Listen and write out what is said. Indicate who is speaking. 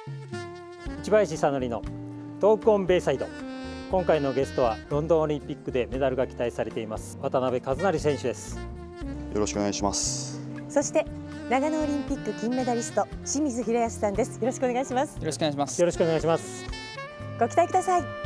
Speaker 1: 千林さのりのトークオンベイサイド。今回のゲストはロンドンオリンピックでメダルが期待されています渡辺一成選手です。
Speaker 2: よろしくお願いします。
Speaker 3: そして長野オリンピック金メダリスト清水宏保さんです。よろしくお願いします。
Speaker 4: よろしくお願いします。
Speaker 1: よろしくお願いします。
Speaker 3: ご期待ください。